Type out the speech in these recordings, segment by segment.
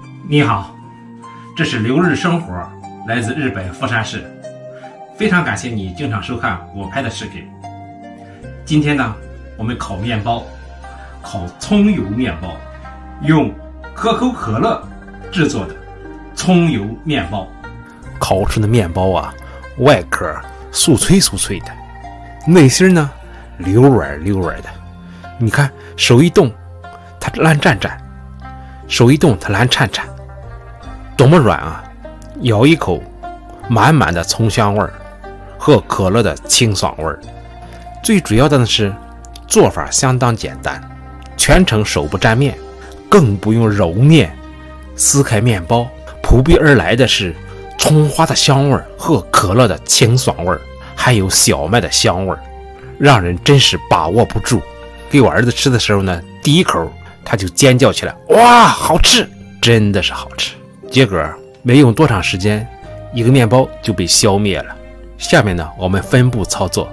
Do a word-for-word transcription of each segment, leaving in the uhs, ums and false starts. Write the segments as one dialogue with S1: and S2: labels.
S1: 你好，这是流日生活，来自日本富山市，非常感谢你经常收看我拍的视频。今天呢，我们烤面包，烤葱油面包，用可口可乐制作的葱油面包。
S2: 烤出的面包啊，外壳酥脆酥脆的，内心呢溜软溜软的。你看，手一动它烂颤颤，手一动它烂颤颤，多么软啊！咬一口，满满的葱香味儿和可乐的清爽味儿。最主要的是做法相当简单，全程手不沾面，更不用揉面。撕开面包，扑鼻而来的是葱花的香味儿和可乐的清爽味儿，还有小麦的香味儿，让人真是把握不住。给我儿子吃的时候呢，第一口他就尖叫起来，哇，好吃，真的是好吃。结果没用多长时间，一个面包就被消灭了。下面呢，我们分步操作。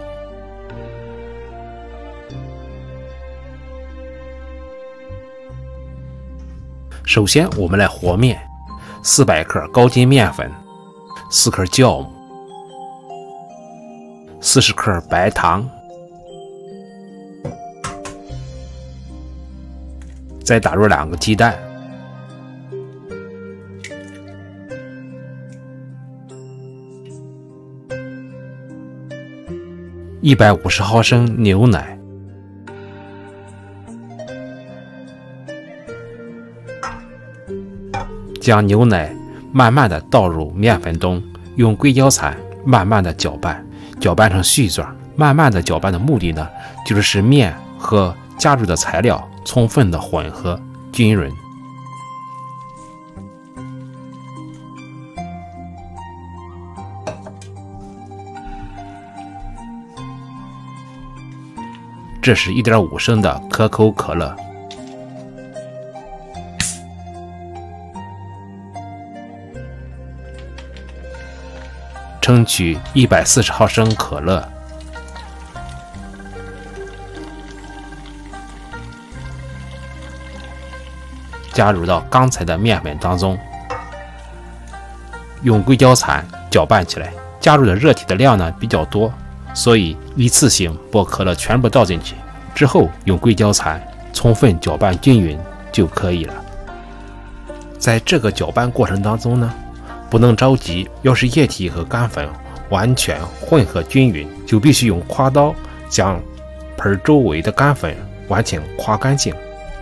S2: 首先我们来和面，四百克高筋面粉，四克酵母，四十克白糖，再打入两个鸡蛋，一百五十毫升牛奶，将牛奶慢慢的倒入面粉中，用硅胶铲慢慢的搅拌，搅拌成絮状。慢慢的搅拌的目的呢，就是使面和加入的材料充分的混合均匀。这是 一点五升的可口可乐，盛取一百四十毫升可乐，加入到刚才的面粉当中，用硅胶铲搅拌起来。加入的热体的量呢比较多，所以一次性把可乐全部倒进去，之后用硅胶铲充分搅拌均匀就可以了。在这个搅拌过程当中呢，不能着急，要是液体和干粉完全混合均匀，就必须用夸刀将盆周围的干粉完全夸干净。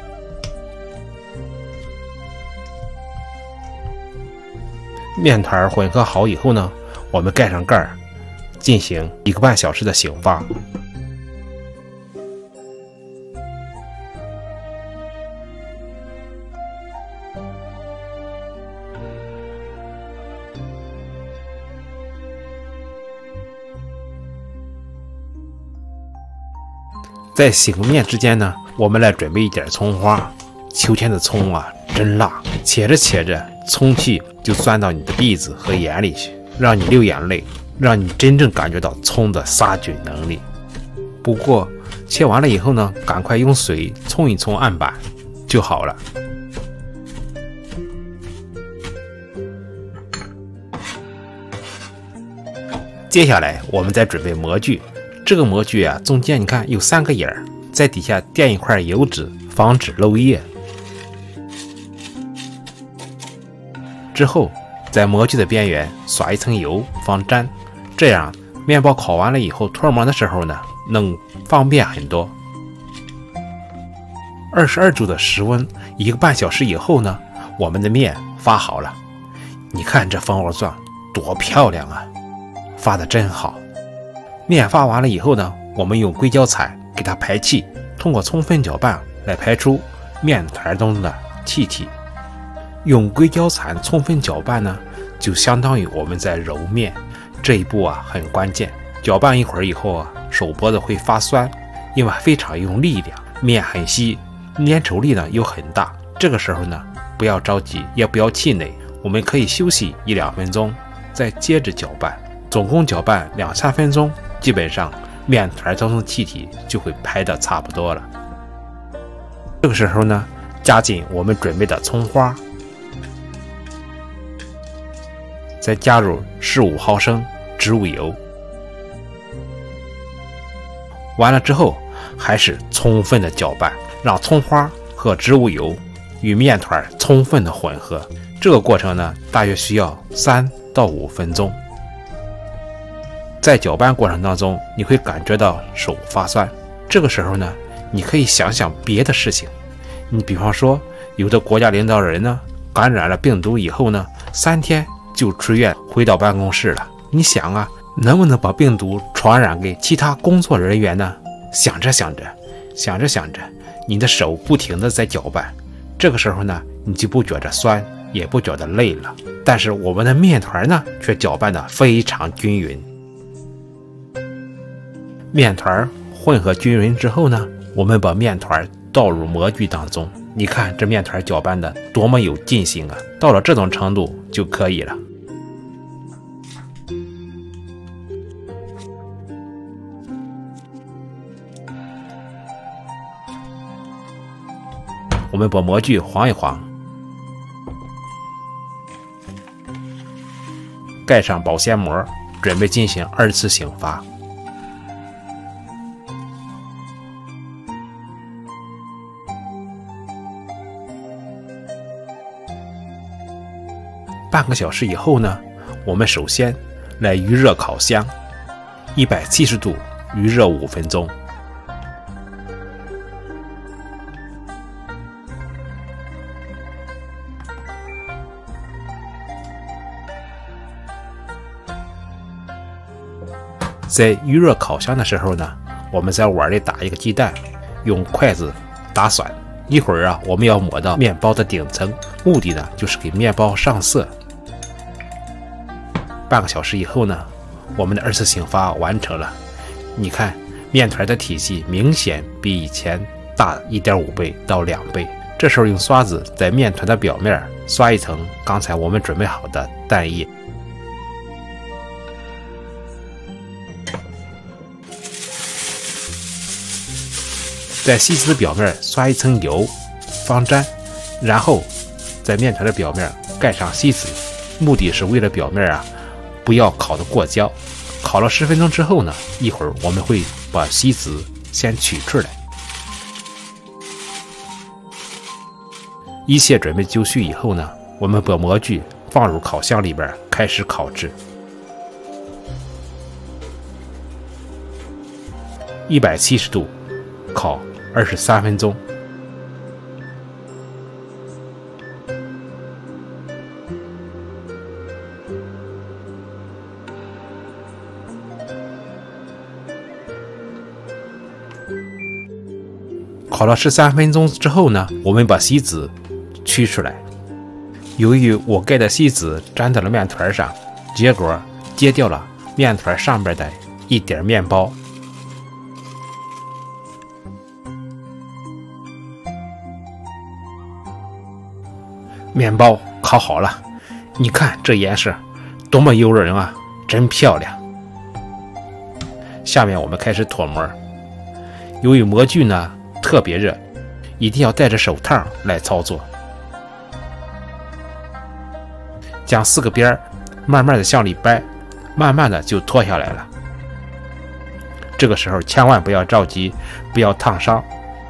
S2: 面团混合好以后呢，我们盖上盖儿，进行一个半小时的醒发。在醒面之间呢，我们来准备一点葱花。秋天的葱啊，真辣，切着切着，葱气就钻到你的鼻子和眼里去，让你流眼泪，让你真正感觉到葱的杀菌能力。不过切完了以后呢，赶快用水冲一冲案板就好了。接下来我们再准备模具。这个模具啊，中间你看有三个眼儿，在底下垫一块油纸，防止漏液。之后在模具的边缘刷一层油防粘，这样面包烤完了以后脱模的时候呢，能方便很多。二十二度的室温，一个半小时以后呢，我们的面发好了。你看这蜂窝状多漂亮啊，发的真好。面发完了以后呢，我们用硅胶铲给它排气，通过充分搅拌来排出面团中的气体。用硅胶铲充分搅拌呢，就相当于我们在揉面，这一步啊很关键。搅拌一会儿以后啊，手脖子会发酸，因为非常用力量，面很稀，粘稠力呢又很大。这个时候呢，不要着急，也不要气馁，我们可以休息一两分钟，再接着搅拌。总共搅拌两三分钟，基本上面团当中的气体就会排得差不多了。这个时候呢，加进我们准备的葱花， 再加入十五毫升植物油。完了之后，还是充分的搅拌，让葱花和植物油与面团充分的混合。这个过程呢，大约需要三到五分钟。在搅拌过程当中，你会感觉到手发酸。这个时候呢，你可以想想别的事情。你比方说，有的国家领导人呢，感染了病毒以后呢，三天就出院回到办公室了。你想啊，能不能把病毒传染给其他工作人员呢？想着想着，想着想着，你的手不停的在搅拌。这个时候呢，你就不觉着酸，也不觉得累了。但是我们的面团呢，却搅拌的非常均匀。面团混合均匀之后呢，我们把面团倒入模具当中。你看这面团搅拌的多么有劲性啊！到了这种程度就可以了。我们把模具晃一晃，盖上保鲜膜，准备进行二次醒发。半个小时以后呢，我们首先来预热烤箱，一百七十度预热五分钟。在预热烤箱的时候呢，我们在碗里打一个鸡蛋，用筷子打散。一会儿啊，我们要抹到面包的顶层，目的呢就是给面包上色。半个小时以后呢，我们的二次醒发完成了。你看，面团的体积明显比以前大 一点五 倍到两倍。这时候用刷子在面团的表面刷一层刚才我们准备好的蛋液。在锡纸的表面刷一层油防粘，然后在面团的表面盖上锡纸，目的是为了表面啊不要烤得过焦。烤了十分钟之后呢，一会儿我们会把锡纸先取出来。一切准备就绪以后呢，我们把模具放入烤箱里边开始烤制。一百七十度烤二十三分钟。烤了十三分钟之后呢，我们把锡纸取出来。由于我盖的锡纸粘到了面团上，结果揭掉了面团上边的一点面包。面包烤好了，你看这颜色多么诱人啊，真漂亮。下面我们开始脱模。由于模具呢特别热，一定要戴着手套来操作。将四个边慢慢的向里掰，慢慢的就脱下来了。这个时候千万不要着急，不要烫伤。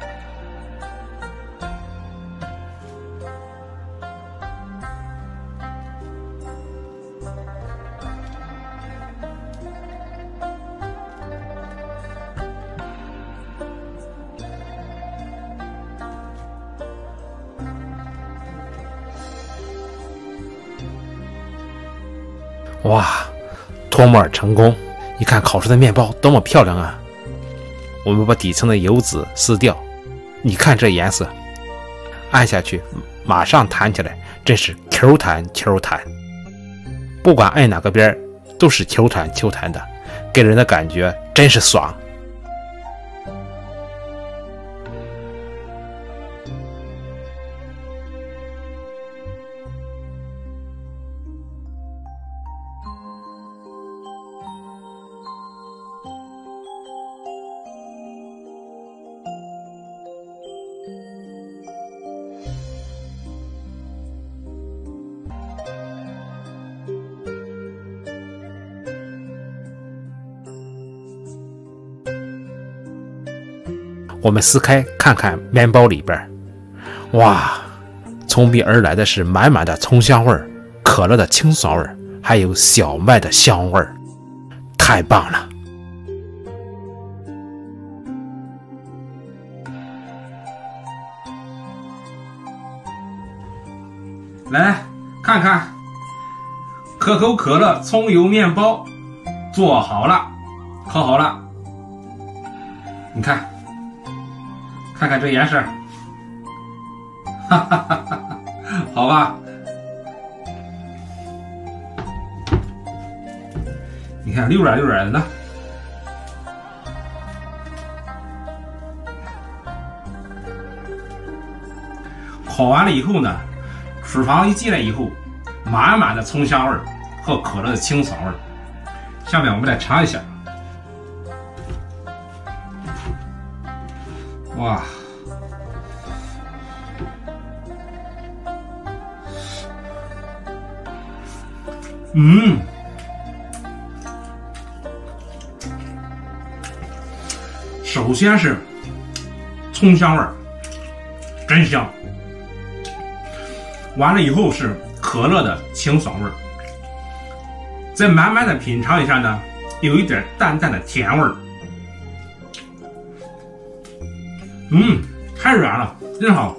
S2: 哇，脱模成功！你看烤出的面包多么漂亮啊！我们把底层的油脂撕掉，你看这颜色，按下去马上弹起来，真是 Q 弹 Q 弹。不管按哪个边都是 Q 弹 Q 弹的，给人的感觉真是爽。 我们撕开看看面包里边，哇，从里而来的是满满的葱香味儿、可乐的清爽味儿，还有小麦的香味儿，太棒了！
S1: 来看看，可口可乐葱油面包做好了，烤好了。你看，看看这颜色，哈哈哈哈，好吧？你看溜软溜软的呢。烤完了以后呢，厨房一进来以后，满满的葱香味儿和可乐的清爽味儿。下面我们来尝一下。哇，嗯，首先是葱香味儿，真香。完了以后是可乐的清爽味儿，再慢慢的品尝一下呢，有一点淡淡的甜味儿。嗯，太软了，真好，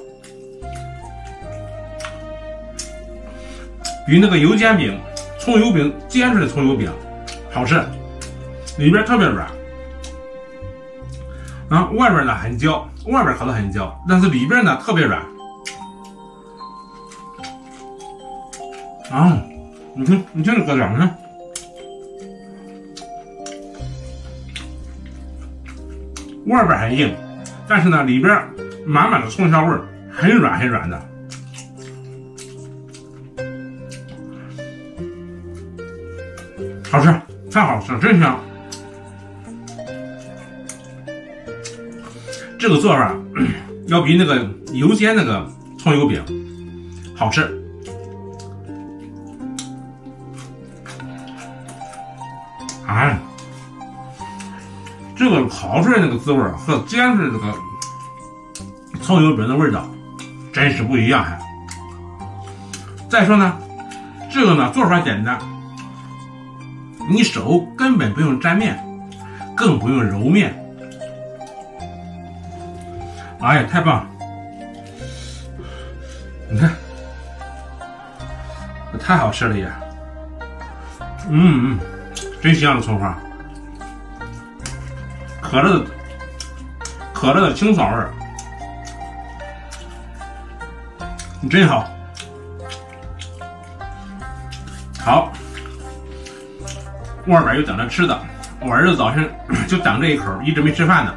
S1: 比那个油煎饼、葱油饼煎出来的葱油饼好吃，里边特别软，啊，外边呢很焦，外边烤的很焦，但是里边呢特别软。啊，你听，你听这个软呢，外边很硬，但是呢里边满满的葱香味儿，很软很软的。好吃，太好吃了，真香！这个做法要比那个油煎那个葱油饼好吃。哎，这个烤出来那个滋味和煎出来那个葱油饼的味道真是不一样还。再说呢，这个呢做法简单，你手根本不用沾面，更不用揉面。哎呀，太棒了！你看，这太好吃了也。嗯嗯，真香的葱花，可乐的可乐的清爽味儿，真好。好，外边又等着吃的，我儿子早晨就等这一口，一直没吃饭呢。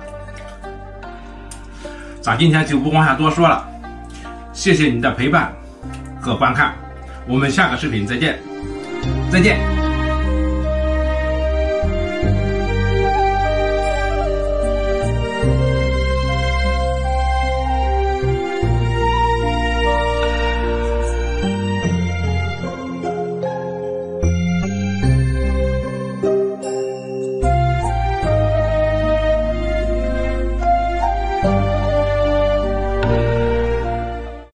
S1: 咱今天就不往下多说了，谢谢你的陪伴和观看，我们下个视频再见，再见。